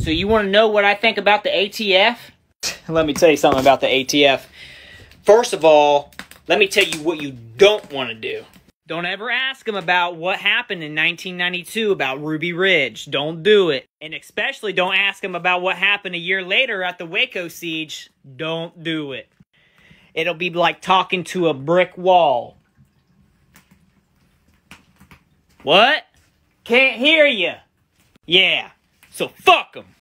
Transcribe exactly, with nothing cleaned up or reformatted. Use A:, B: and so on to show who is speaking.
A: So you want to know what I think about the A T F? Let me tell you something about the A T F. First of all, let me tell you what you don't want to do. Don't ever ask them about what happened in nineteen ninety-two about Ruby Ridge. Don't do it. And especially don't ask them about what happened a year later at the Waco siege. Don't do it. It'll be like talking to a brick wall. What? Can't hear you. Yeah, so fuck them.